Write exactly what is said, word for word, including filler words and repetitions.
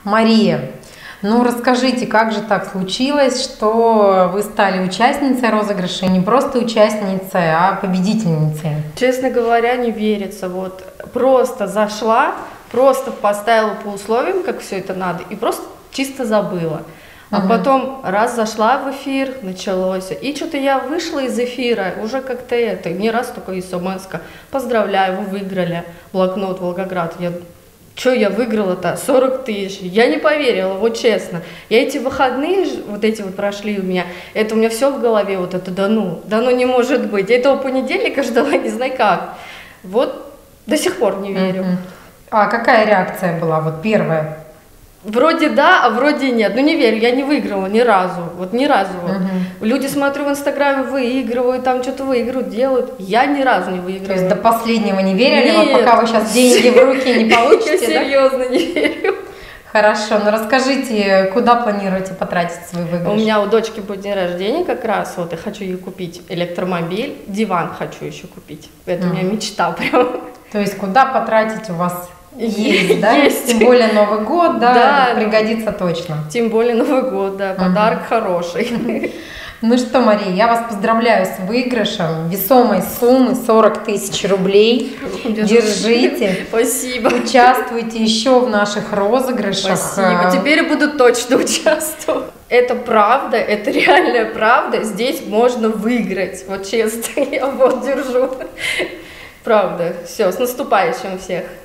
Мария, ну расскажите, как же так случилось, что вы стали участницей розыгрыша, не просто участницей, а победительницей? Честно говоря, не верится. Вот просто зашла, просто поставила по условиям, как все это надо, и просто чисто забыла. А угу. потом раз зашла в эфир, началось, и что-то я вышла из эфира, уже как-то это, не раз только смс-ка, поздравляю, вы выиграли блокнот Волгоград. Я, что я выиграла-то? сорок тысяч. Я не поверила, вот честно. Я эти выходные, вот эти вот прошли у меня, это у меня все в голове, вот это да ну, да ну не может быть. Я этого понедельника ждала, не знаю как. Вот до сих пор не верю. Угу. А какая реакция была, вот первая? Вроде да, а вроде нет. Ну не верю, я не выиграла ни разу. Вот ни разу. Угу. Люди, смотрю, в Инстаграме выигрывают, там что-то выигрывают, делают. Я ни разу не выиграла. То есть до последнего не верили, нет. вот пока вы сейчас деньги в руки не получите? Я серьезно не верю. Хорошо, ну расскажите, куда планируете потратить свой выигрыш? У меня у дочки будет день рождения как раз, вот я хочу ей купить электромобиль, диван хочу еще купить. Это mm. у меня мечта прям. То есть куда потратить у вас есть, да? Есть. Тем более Новый год, да, да, пригодится точно. Тем более Новый год, да, подарок mm. хороший. Ну что, Мария, я вас поздравляю с выигрышем весомой суммы сорок тысяч рублей. Держите. Спасибо. Участвуйте еще в наших розыгрышах. Спасибо. Теперь буду точно участвовать. Это правда, это реальная правда. Здесь можно выиграть. Вот честно, я вот держу. Правда. Все, с наступающим всех.